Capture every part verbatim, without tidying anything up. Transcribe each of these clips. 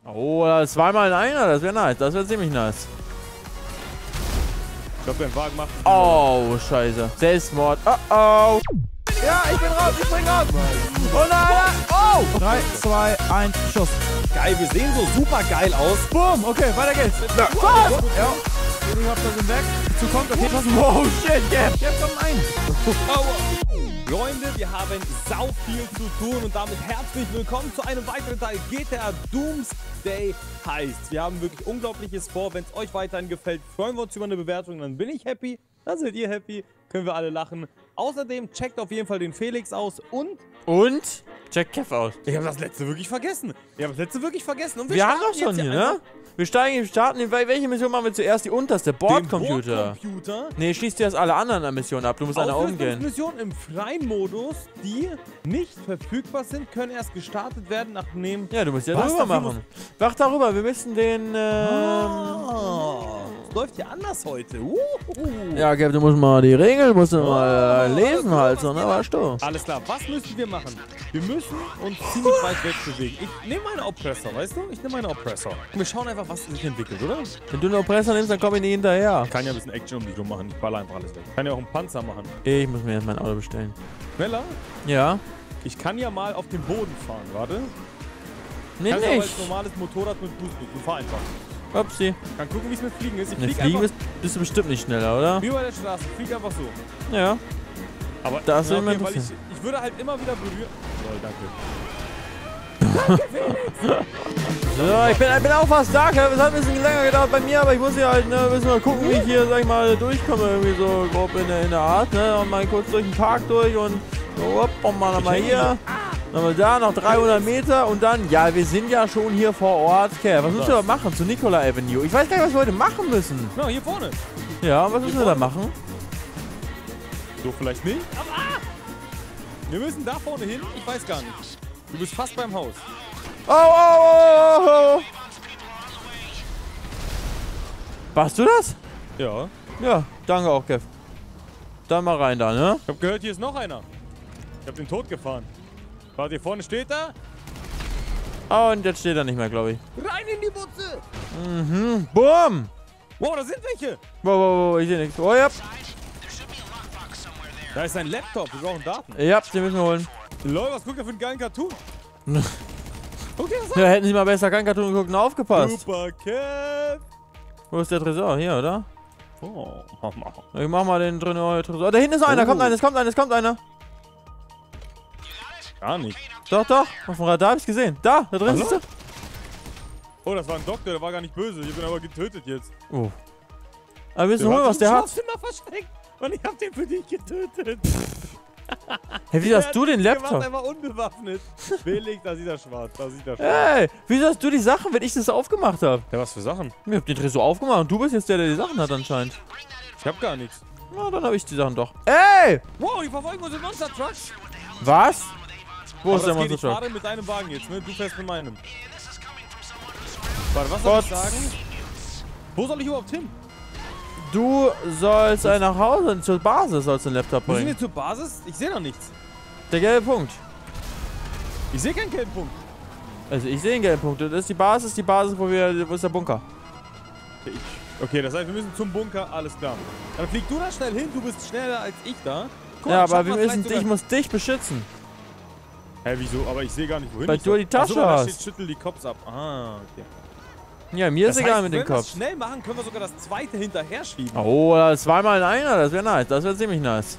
Oh, zweimal in einer, das wäre nice. Das wäre ziemlich nice. Ich glaube, dein Wagen macht... Oh, scheiße. Selbstmord. Oh, oh. Ja, ich bin raus, ich spring raus. Oh nein. Oh. drei, zwei, eins, Schuss. Geil, wir sehen so super geil aus. Boom. Okay, weiter geht's. Ja. Ja. Die Helikopter sind weg. Zu kommt, okay, passen. Oh, shit, yeah. Jetzt kommt ein. Aua. Freunde, wir haben sau viel zu tun und damit herzlich willkommen zu einem weiteren Teil G T A Doomsday Heist. Wir haben wirklich Unglaubliches vor. Wenn es euch weiterhin gefällt, freuen wir uns über eine Bewertung. Dann bin ich happy, dann seid ihr happy, können wir alle lachen. Außerdem checkt auf jeden Fall den Felix aus und... Und? Check Kev aus. Ich habe das letzte wirklich vergessen. Ich habe das letzte wirklich vergessen. Und wir Wir haben doch starten schon jetzt hier, ne? Wir steigen, wir starten. Welche Mission machen wir zuerst? Die unterste. Bordcomputer. Bordcomputer. Nee, schließt dir erst alle anderen Missionen ab. Du musst einer umgehen. Missionen im freien Modus, die nicht verfügbar sind, können erst gestartet werden, nachdem... Ja, du musst ja Was? darüber Dafür machen. Wach darüber. Wir müssen den, ähm... Ah, das läuft ja anders heute. Uh, uh. Ja, Kev, du musst mal die Regeln, musst du mal äh, lesen halt, so, ne? Weißt du? Alles klar, was müssen wir machen? Wir müssen uns ziemlich weit weg bewegen. Ich nehme meine Oppressor, weißt du? Ich nehme meine Oppressor. Wir schauen einfach, was sich entwickelt, oder? Wenn du einen Oppressor nimmst, dann komm ich nicht hinterher. Ich kann ja ein bisschen Action um dich rum machen. Ich baller einfach alles weg. Ich kann ja auch einen Panzer machen. Ich muss mir jetzt mein Auto bestellen. Schneller? Ja? Ich kann ja mal auf den Boden fahren, warte. Nee, Kannst aber nicht. als normales Motorrad mit Boost drücken. Fahr einfach. Upsi. Kann gucken, wie es mit Fliegen ist. Ich Ne, flieg fliegen einfach bist, bist du bestimmt nicht schneller, oder? wie bei der Straße. Ich flieg einfach so. Ja. Aber Das ja, will man okay, weil ich, wissen. ich würde halt immer wieder berühren. Toll, danke. So, ich bin, ich bin auch fast da, Kev. Es hat ein bisschen länger gedauert bei mir, aber ich muss ja halt, ne, müssen mal gucken, wie ich hier, sag ich mal, durchkomme, irgendwie so grob in der, in der Art, ne? Und mal kurz durch den Park durch und so, hopp, und mal nochmal hier. Nochmal da, noch dreihundert Meter und dann, ja, wir sind ja schon hier vor Ort, Kev. Was müssen wir da machen? Zu Nicola Avenue. Ich weiß gar nicht, was wir heute machen müssen. Na, hier vorne. Ja, was müssen wir da machen? So vielleicht nicht. Aber ah! Wir müssen da vorne hin. Ich weiß gar nicht. Du bist fast beim Haus. Oh, oh, oh, oh, oh. Warst du das? Ja. Ja, danke auch, Kev. Dann mal rein da, ne? Ich hab gehört, hier ist noch einer. Ich hab den Tod gefahren. Warte, hier vorne steht er. Oh, und jetzt steht er nicht mehr, glaube ich. Rein in die Butze. Mhm. Boom! Wow, da sind welche. Wow, wow, wow, ich sehe nichts. Oh, ja. Da ist ein Laptop. Wir brauchen Daten. Ja, den müssen wir holen. Lol, was guckt er für einen geilen Cartoon? Guck dir das an. Ja, hätten sie mal besser kein Cartoon geguckt und aufgepasst. Super Kev. Wo ist der Tresor? Hier, oder? Oh, Mama. Ich mach mal den drin oh, Tresor. Da hinten ist einer, Oh. kommt einer, es kommt einer, es kommt einer. Gar nicht. Doch, doch, auf dem Radar hab ich's gesehen. Da, da drin Hallo? ist er. Oh, das war ein Doktor, der war gar nicht böse. Ich bin aber getötet jetzt. Oh. Aber wir müssen holen, was der hat. Schlafzimmer versteckt. Und ich hab den für dich getötet. Hey, wieso hast du den Der macht Laptop? einfach unbewaffnet. Felix, da sieht er schwarz, da sieht er schwarz. Hey, wieso hast du die Sachen, wenn ich das aufgemacht habe? Ja, was für Sachen? Ich hab den Tresor aufgemacht und du bist jetzt der, der die Sachen hat anscheinend. Ich hab gar nichts. Na, dann habe ich die Sachen doch. Ey! Wow, die verfolgen uns im Monster Trucks. Was? Wo ist der Aber das geht, Monster ich Truck? fahre mit deinem Wagen jetzt, ne? Du fährst mit meinem. Warte, was soll Gott. ich sagen? Wo soll ich überhaupt hin? Du sollst äh, nach Hause, zur Basis sollst du den Laptop Wo sind bringen. wir zur Basis? Ich sehe noch nichts. Der gelbe Punkt. Ich sehe keinen gelben Punkt. Also ich sehe den gelben Punkt. Das ist die Basis, die Basis, wo wir, wo ist der Bunker? Okay, ich, okay, das heißt, wir müssen zum Bunker, alles klar. Dann flieg du da schnell hin, du bist schneller als ich da. Guck, Ja, schaff aber wir mal müssen, vielleicht ich muss dich beschützen. Hä, wieso? Aber ich sehe gar nicht, wohin Weil ich du soll. die Tasche Ach so, da hast. steht, schüttel die Cops ab. Ah, okay. Ja, mir ist Das egal heißt, mit dem wenn wir Kopf. es schnell machen, können wir sogar das zweite hinterher schieben. Oh, zweimal in einer, das wäre nice. Das wäre ziemlich nice.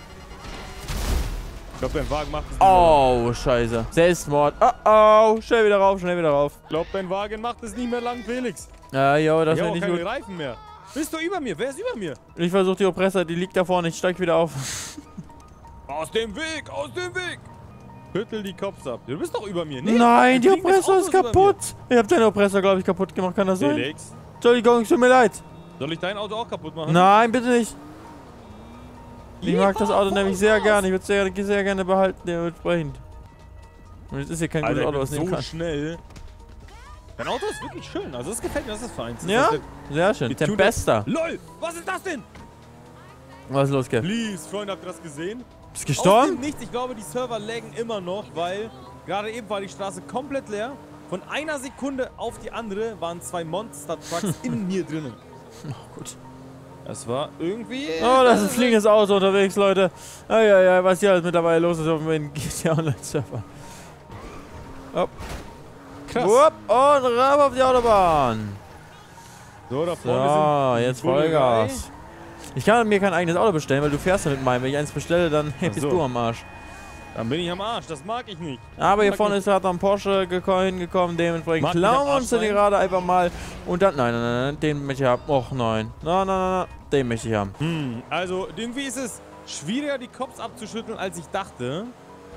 Ich glaube, dein Wagen macht es nicht Oh, scheiße. Selbstmord. Oh, oh. Schnell wieder rauf, schnell wieder rauf. Ich glaube, dein Wagen macht es nicht mehr lang, Felix. Ja, jo, das Ich wäre habe auch nicht keine gut. Reifen mehr. Bist du über mir? Wer ist über mir? Ich versuche die Oppressor, die liegt da vorne. Ich steig wieder auf. Aus dem Weg, aus dem Weg. Schüttel die Cops ab. Du bist doch über mir. Nee, Nein, ein die fliegendes Oppressor Auto ist über kaputt. Ich hab deinen Oppressor, glaube ich, kaputt gemacht. Kann das mir. sein? Felix, Entschuldigung, es tut mir leid. soll ich dein Auto auch kaputt machen? Nein, bitte nicht. Ich mag das Ja, Auto nämlich sehr Vollgas. gerne. Ich würde es sehr, sehr gerne behalten, dementsprechend. Und jetzt ist hier kein Alter, gutes Auto, ich was bin nehmen so kann. schnell. Dein Auto ist wirklich schön. Also das gefällt mir, das ist fein. Das Ja? ist Sehr schön. Die Tune- Tempesta. LOL, was ist das denn? Was ist los, Kev? Please, Freunde, habt ihr das gesehen? Bist Aus gestorben? dem Nichts, ich glaube, die Server laggen immer noch, weil gerade eben war die Straße komplett leer. Von einer Sekunde auf die andere waren zwei Monster-Trucks in mir drinnen. Oh, gut. Das war irgendwie... Oh, das ist ein fliegendes Auto unterwegs, Leute. Eieiei, was hier alles mittlerweile los ist auf dem G T A Online-Server. Oh. Krass. Wupp, und rauf auf die Autobahn. So, da vorne sind So, die jetzt Bullerei. Vollgas. Ich kann mir kein eigenes Auto bestellen, weil du fährst ja mit meinem. Wenn ich eins bestelle, dann hey, bist so. du am Arsch. Dann bin ich am Arsch, das mag ich nicht. Aber hier Mag vorne ich- ist gerade ein Porsche geko- hingekommen, dementsprechend Mag nicht am klauen wir Arsch uns den sein. gerade einfach mal. Und dann, nein, nein, nein, nein, den möchte ich haben. Och nein, nein, nein, nein, nein, den möchte ich haben. Hm, also irgendwie ist es schwieriger, die Cops abzuschütteln, als ich dachte.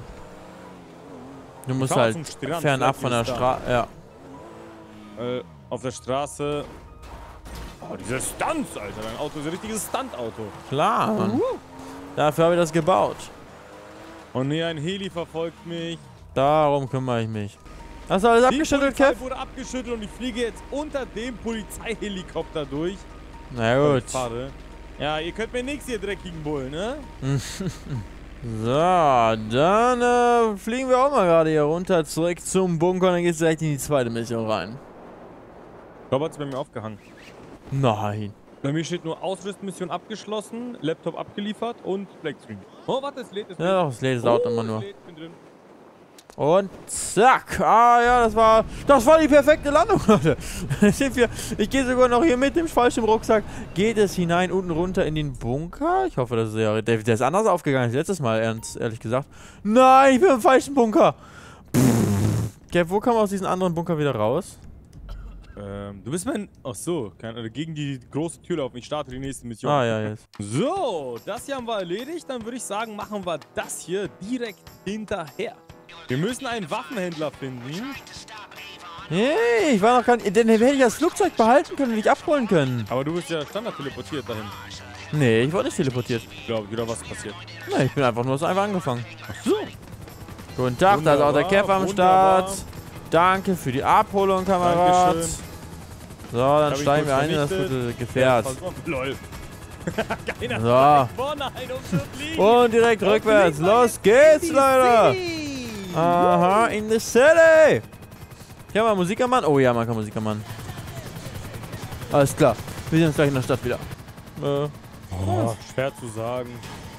Du musst fahr halt zum Strand, fernab vielleicht von der ist da. Straße, ja. Äh, auf der Straße. Oh, diese Stunts, Alter. Dein Auto ist ein richtiges Stunt-Auto. Klar, Mann. Dafür habe ich das gebaut. Und nee, ein Heli verfolgt mich. Darum kümmere ich mich. Hast du alles Die abgeschüttelt, Polizei Kev? wurde abgeschüttelt und ich fliege jetzt unter dem Polizeihelikopter durch. Na Und gut. ich fahre. Ja, ihr könnt mir nichts, ihr dreckigen Bullen, ne? So, dann äh, fliegen wir auch mal gerade hier runter, zurück zum Bunker und dann geht's direkt in die zweite Mission rein. Robert ist bei mir aufgehangen. Nein. Bei mir steht nur Ausrüstmission abgeschlossen, Laptop abgeliefert und Blackscreen. Oh, warte, es lädt, es lädt. Ja, doch, das lädt, das dauert Oh, immer es nur. lädt, bin drin. Und zack. Ah ja, das war das war die perfekte Landung, Leute. Sind wir, ich gehe sogar noch hier mit dem falschen Rucksack. Geht es hinein, unten runter in den Bunker? Ich hoffe, das ist ja... Der, der ist anders aufgegangen als letztes Mal, ernst, ehrlich gesagt. Nein, ich bin im falschen Bunker. Kev, wo kann man aus diesem anderen Bunker wieder raus? Ähm, du bist mein... Ach so, kein, äh, gegen die große Tür laufen. Ich starte die nächste Mission. Ah ja, jetzt. So, das hier haben wir erledigt. Dann würde ich sagen, machen wir das hier direkt hinterher. Wir müssen einen Waffenhändler finden. Hey, ich war noch gar nicht... Dann hätte ich das Flugzeug behalten können und dich abholen können. Aber du bist ja standard teleportiert dahin. Nee, ich wurde nicht teleportiert. Glaube ich, oder was passiert? Nee, ich bin einfach nur so einfach angefangen. So. Guten Tag, da ist auch der Wunderbar, Kev am wunderbar. Start. Danke für die Abholung, Kamerad. Dankeschön. So, dann Hab ich steigen kurz wir ein in das vernichtet. gute Gefährt. Ja, lol. Keiner So. hat vorne ein, um zu fliegen. Und direkt rückwärts. Los geht's, Leute. Aha, in the city. Hier haben wir Musik am Mann. Oh ja, man kann Musik am Mann. Alles klar. Wir sehen uns gleich in der Stadt wieder. Äh, Oh, schwer zu sagen.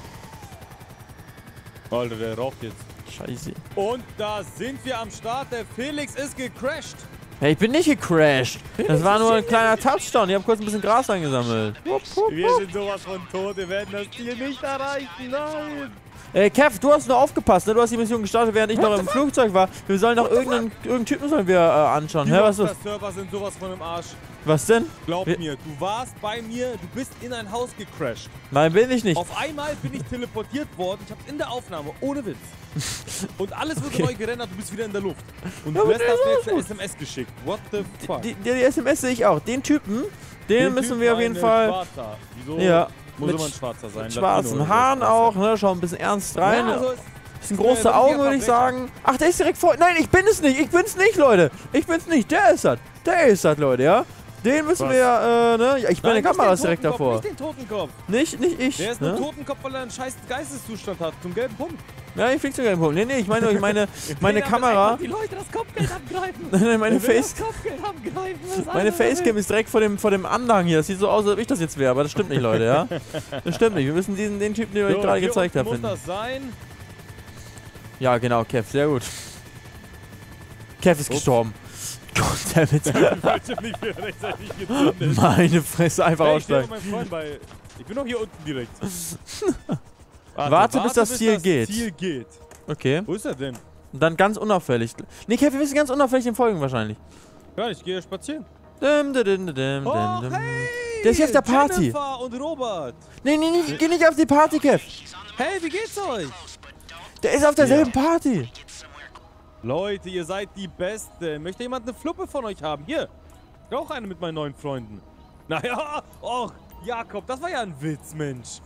Alter, der raucht jetzt. scheiße. Und da sind wir am Start. Der Felix ist gecrashed. Hey, ich bin nicht gecrashed. Das war nur ein kleiner Touchdown. Ich habe kurz ein bisschen Gras eingesammelt. Wir sind sowas von tot. Wir werden das Ziel nicht erreichen. Nein. Ey, Kev, du hast nur aufgepasst, ne? Du hast die Mission gestartet, während ich noch im Flugzeug war. Wir sollen noch irgendeinen, irgendeinen Typen sollen wir äh, anschauen. Die Hä, was ist das? Server sind sowas von im Arsch. Was denn? Glaub Wir- mir, du warst bei mir, du bist in ein Haus gecrashed. Nein, bin ich nicht. Auf einmal bin ich teleportiert worden. Ich hab's in der Aufnahme, ohne Witz. Und alles wurde Okay. neu gerendert, du bist wieder in der Luft. Und Ja, du aber hast der ist mir jetzt auch eine gut. S M S geschickt. What the fuck? Die, die, die S M S sehe ich auch. Den Typen, den, Den müssen Typ wir auf war jeden ein Fall... Schwarzer. Wieso Ja, muss mit immer ein Schwarzer sein? Mit Latino schwarzen oder so. Haaren auch, ne? Schau ein bisschen ernst rein. Ja, also, Bisschen äh, große richtiger Augen, würde ich Verbrecher. sagen. Ach, der ist direkt vor... Nein, ich bin es nicht. Ich bin's nicht, Leute. Ich bin's nicht. Der ist das. Der ist das, Leute, ja? Den müssen Was? wir, äh, ne? Ja, ich meine Nein, Kamera nicht ist den direkt Totenkopf, davor. Nicht den Totenkopf. Nicht, nicht ich. Der ist nur ne? Totenkopf, weil er einen scheiß Geisteszustand hat. Zum gelben Punkt. Ja, ich flieg sogar im Punkt. Nee, nee, ich meine, ich meine, meine Der will Kamera... einfach die Leute das Kopfgeld abgreifen. Nein, meine Der will Face... das Kopfgeld abgreifen. Das ist Meine alles, was er Facecam will. ist direkt vor dem, vor dem Anhang hier. Das sieht so aus, als ob ich das jetzt wäre, aber das stimmt nicht, Leute, ja? Das stimmt nicht. Wir müssen diesen, den Typen, den ich So, gerade hier gezeigt unten habe, muss finden. das sein. Ja, genau, Kev, sehr gut. Kev ist Ups. gestorben. Goddammit. Ich hab nicht mehr rechtzeitig gezündet. Meine Fresse, einfach Hey, ich stehe aussteigen. mein Freund bei... Ich bin doch hier unten direkt. Warte, bis das Ziel geht. Ziel geht. Okay. Wo ist er denn? Und dann ganz unauffällig. Nee, Kev, wir müssen ganz unauffällig dem folgen wahrscheinlich. Ja, ich gehe spazieren. Dim, dim, dim, dim, Oh, dim. hey! Der ist hier auf der Party. Jennifer und Robert. Nee, nee, nee, geh nicht auf die Party, Kev. Hey, wie geht's euch? Der ist auf derselben Party. Leute, ihr seid die Besten. Möchte jemand eine Fluppe von euch haben? Hier. Ich auch eine mit meinen neuen Freunden. Naja, och, Jakob, das war ja ein Witz, Mensch.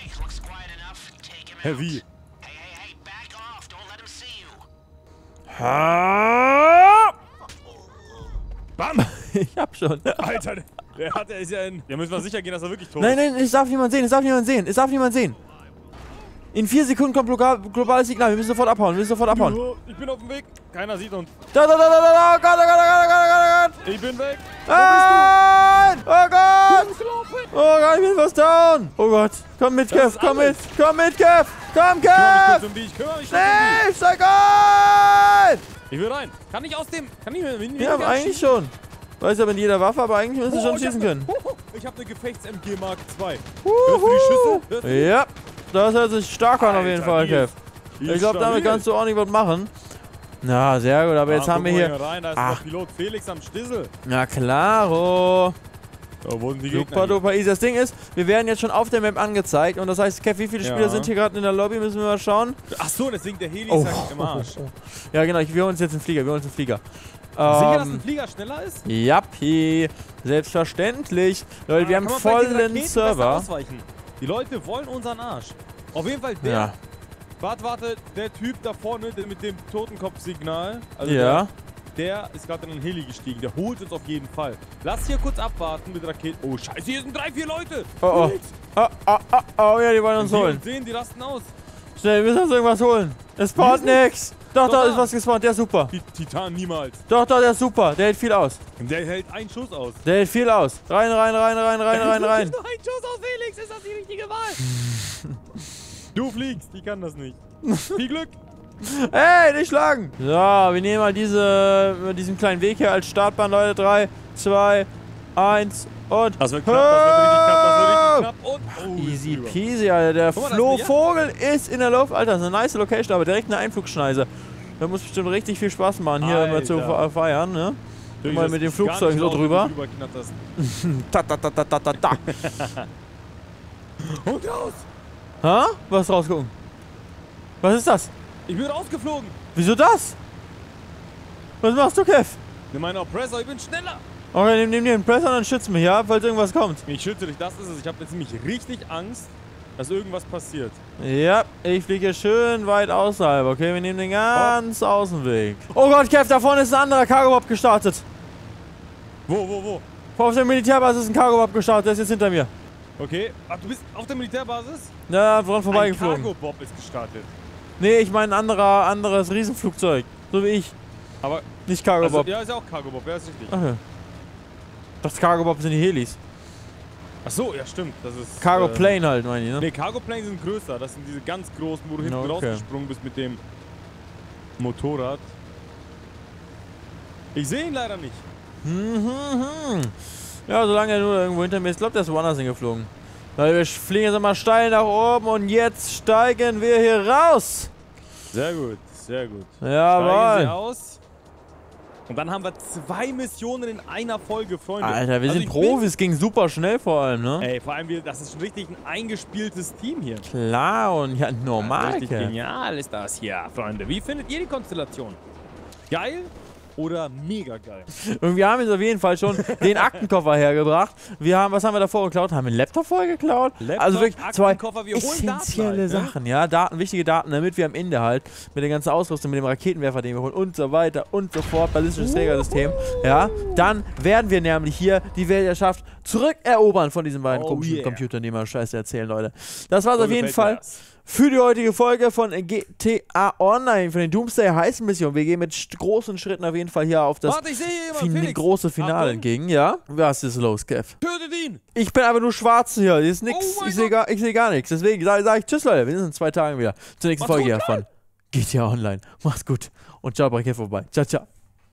Hä, wie? Ha! Bam! Ich hab schon. Alter, der hat, der ist ja ein... Ja, müssen wir sicher gehen, dass er wirklich tot Nein, ist. nein, es darf niemand sehen, es darf niemand sehen, es darf niemand sehen. In vier Sekunden kommt global, globales Signal. Wir müssen sofort abhauen. Wir müssen sofort abhauen. Ich bin auf dem Weg. Keiner sieht uns. Da, da, da, da, da, oh Gott, oh Gott, oh Gott, oh Gott, oh Gott. Ich bin weg. Nein! Oh Gott! Wo bist du? Oh Gott, ich bin fast down. Oh Gott. Komm mit, Das Kev. ist Komm alles. mit. Komm mit, Kev. Komm, Ich kümmere mich kurz Kev. um die. Ich kümmere mich kurz um Schnell, steig ein. die. Ich will rein. Kann ich aus dem... Kann ich mir... Ja, eigentlich schon. Weiß aber in jeder Waffe, aber eigentlich müsste Oh, schon ich schießen hab können. ne- Ich habe eine Gefechts-M G Mark zwei. Hörst du die Schüsse? Hörst du die? Ja, das hört sich stark an auf jeden Alter, Fall, die Kev. ist- die Ich ist glaube, damit stabil. kannst du ordentlich was machen. Na, sehr gut, aber jetzt Ah, haben wir guck mal hier... Rein. Da ist Ach. der Pilot Felix am Stissel. Na klaro. Da wurden die Super Gegner. duper easy. Das Ding ist, wir werden jetzt schon auf der Map angezeigt. Und das heißt, Kev, wie viele Ja. Spieler sind hier gerade in der Lobby? Müssen wir mal schauen. Ach so, deswegen der Heli Oh. sagt im Arsch. Ja, genau, ich, wir holen uns jetzt einen Flieger. Wir holen uns einen Flieger. Sicher, dass ein Ähm, Flieger schneller ist? Jappi. Selbstverständlich. Leute, wir Ah, haben kann man vielleicht den vollen Raketen besser Server. ausweichen. Die Leute wollen unseren Arsch. Auf jeden Fall der. Ja. Warte, warte, der Typ da vorne der mit dem Totenkopfsignal. Also Ja. Der, der ist gerade in den Heli gestiegen. Der holt uns auf jeden Fall. Lass hier kurz abwarten mit Raketen. Oh, scheiße, hier sind drei, vier Leute. Oh, oh. Felix, Oh, oh, oh, oh, ja, die wollen wenn uns die holen. uns sehen, die rasten aus. Schnell, wir müssen uns irgendwas holen. Es spawnt Wie ist nix. Doch, Doch, da da. ist was gespawnt. Der ist super. Die Titan niemals. Doch, doch, der ist super. Der hält viel aus. Der hält einen Schuss aus. Der hält viel aus. Rein, rein, rein, rein, rein, Der rein, hält rein. wirklich nur einen Schuss aus, Felix. Ist das die richtige Wahl? Du fliegst, ich kann das nicht. Viel Glück. Hey, nicht schlagen. So, wir nehmen mal diese, diesen kleinen Weg hier als Startbahn, Leute. drei, zwei, eins und... Das wird knapp, das wird richtig knapp, das wird richtig knapp. Und, oh, Easy ist peasy, Alter. Der Guck mal, da Flo ist eine Vogel ist in der Luft. Alter, das ist eine nice Location, aber direkt eine Einflugschneise. Da muss bestimmt richtig viel Spaß machen, hier immer zu Alter. feiern, ne? Natürlich, mal das mit dem ist gar Flugzeug nicht so laut, wenn du drüber. drüberknatterst. Ta ta ta ta ta ta ta. Und raus! Ha? Was rausgucken? Was ist das? Ich bin rausgeflogen! Wieso das? Was machst du, Kev? Nimm meinen Oppressor, ich bin schneller! Okay, nimm, nimm dir den Presser und dann schützt mich, ja? Falls irgendwas kommt. Ich schütze dich, das ist es. Ich habe jetzt nämlich richtig Angst, dass irgendwas passiert. Ja, ich fliege schön weit außerhalb, okay? Wir nehmen den ganz Außenweg. Oh Gott, Kev, da vorne ist ein anderer Cargo-Bob gestartet. Wo, wo, wo? Auf der Militärbasis ist ein Cargo-Bob gestartet, der ist jetzt hinter mir. Okay. Ach, du bist auf der Militärbasis? Ja, dran Ein vorbeigeflogen. Cargo-Bob ist gestartet. Nee, ich meine ein anderer, anderes Riesenflugzeug. So wie ich. Aber, Nicht also, Cargo-Bob. ja, ist ja auch Cargo-Bob, ja, ist richtig. Ach ja. Das Cargo-Bob sind die Helis. Ach so, ja, stimmt. Das ist. Cargo äh, Plane halt, meine ich, ne? Nee, Cargo-Planes sind größer. Das sind diese ganz großen, wo du hinten Okay. rausgesprungen bist mit dem Motorrad. Ich sehe ihn leider nicht. Mhm, mhm. Ja, solange er nur irgendwo hinter mir ist, glaubt, der ist woanders hingeflogen. Weil wir fliegen jetzt mal steil nach oben und jetzt steigen wir hier raus. Sehr gut, sehr gut. Steigen Sie Jawohl. aus. Und dann haben wir zwei Missionen in einer Folge, Freunde. Alter, wir Also sind ich Profis, ging super schnell vor allem, ne? Bin, ey, vor allem, wir, das ist schon richtig ein eingespieltes Team hier. Klar und ja, normal. Richtig Kev. genial ist das hier, Freunde. Wie findet ihr die Konstellation? Geil oder mega geil? Und wir haben jetzt auf jeden Fall schon den Aktenkoffer hergebracht. Wir haben, was haben wir davor geklaut? Haben wir einen Laptop vorher geklaut? Laptop, also wirklich zwei Aktenkoffer, wir holen essentielle Daten halt, ne? Sachen, ja, Daten, wichtige Daten, damit wir am Ende halt mit der ganzen Ausrüstung, mit dem Raketenwerfer, den wir holen und so weiter und so fort, ballistisches Trägersystem, ja, dann werden wir nämlich hier die Weltherrschaft zurückerobern von diesen beiden Oh komischen yeah. Computern, die mal Scheiße erzählen, Leute. Das war's So auf jeden gefällt mir Fall das. für die heutige Folge von G T A Online, für den Doomsday Heist-Mission. Wir gehen mit st- großen Schritten auf jeden Fall hier auf das Warte, ich sehe hier fin jemanden, Felix. große Finale Achtung. entgegen, ja? Was ist los, Kev? Tötet ihn! Ich bin einfach nur schwarz hier, hier ist nix, Oh mein ich sehe gar, ich seh gar nichts. Deswegen sage sag ich Tschüss, Leute, wir sehen uns in zwei Tagen wieder zur nächsten Macht's Folge gut, hier von G T A Online. Macht's gut und ciao bei Kev vorbei. Ciao, ciao.